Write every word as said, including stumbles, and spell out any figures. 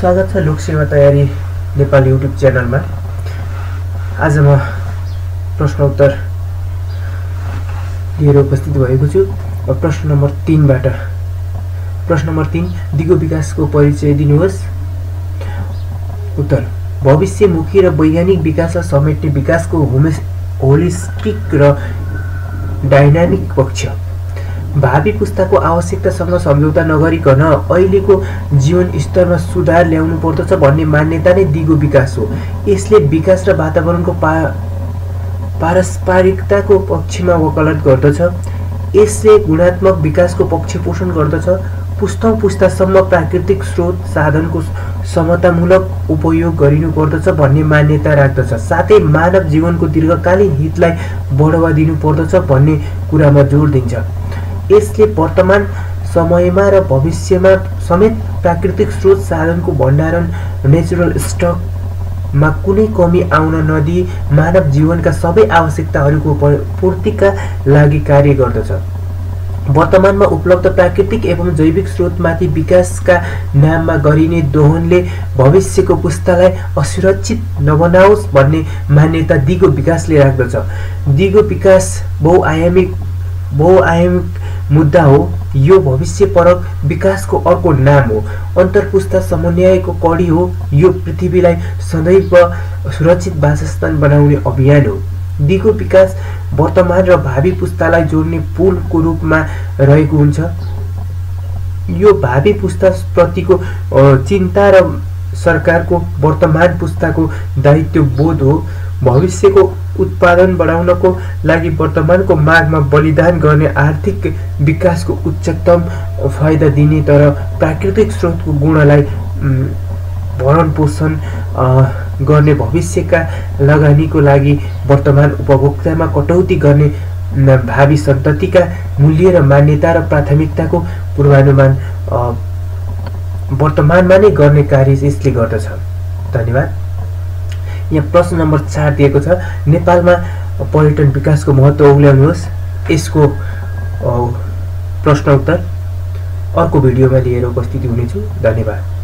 स्वागत छ लोकसेवा तयारी नेपाल युट्युब च्यानलमा। आज म प्रश्न उत्तर लिएर उपस्थित भएको छु। प्रश्न नम्बर तीन बाट प्रश्न नम्बर तीन, दिगो विकासको परिचय दिनुहोस्। उत्तर, भविष्यमुखी र वैज्ञानिक विकासलाई समेट्ने विकासको होलिस्टिक र डाइनामिक पक्ष। भावी पुस्ताको आवश्यकतासँग सम्झौता नगरिकन अहिलेको जीवन स्तरमा सुधार ल्याउनु पर्दछ भन्ने मान्यता नै दिगो विकास हो। यसले विकास र वातावरणको पा पारस्परिकताको पक्षमा वकालत गर्दछ। यसले गुणात्मक विकासको पक्ष पोषण गर्दछ। पुस्तौं पुस्तासम्म प्राकृतिक स्रोत साधनको समतामूलक उपयोग गरिनु पर्दछ भन्ने मान्यता राख्दछ। साथै मानव जीवनको दीर्घकालीन हितलाई बढावा दिनु पर्दछ भन्ने कुरामा जोड दिन्छ। यसले वर्तमान समयमा र भविष्यमा समेत प्राकृतिक स्रोत साधनको भण्डारण नेचुरल स्टकमा कुनै कमी आउन नदिई मानव जीवनका सबै आवश्यकताहरूको पूर्तिका लागि कार्य गर्दछ। वर्तमानमा उपलब्ध प्राकृतिक एवं जैविक स्रोतमाथि विकासका नाममा गरिने दोहनले भविष्यको पुस्तालाई असुरक्षित नबनाओस् भन्ने मान्यता दिगो विकासले राख्दछ। दिगो विकास बहुआयामिक बहुआयामिक मुद्दा हो। यो भविष्यपरक विकासको अर्को नाम हो। अन्तर्पुस्ता समन्वयको कडी हो। यो पृथ्वीलाई सदैव सुरक्षित वासस्थान बनाउने अभियान हो। दिगो विकास वर्तमान र भावी पुस्तालाई जोड्ने पुलको रूपमा रहेको हुन्छ। यो भावी पुस्ताप्रतिको चिन्ता र सरकारको वर्तमान पुस्ताको दायित्वबोध हो। भविष्यको उत्पादन बढाउनको लागि वर्तमानको मागमा बलिदान गर्ने आर्थिक विकासको उच्चतम फाइदा दिने तर प्राकृतिक स्रोतको गुणलाई भरण पोषण गर्ने भविष्यका लगानीको लागि वर्तमान उपभोक्तामा कटौती गर्ने भावी सन्ततिका मूल्य र मान्यता र प्राथमिकताको पूर्वानुमान वर्तमानमा नै गर्ने कार्य यसले गर्दछ। धन्यवाद। यहाँ प्रश्न नम्बर चार दिएको छ, नेपालमा पर्यटन विकासको महत्त्व उल्ल्याउनुहोस्। यसको प्रश्न उत्तर अर्को भिडियोमा लिएर उपस्थित हुनेछु। धन्यवाद।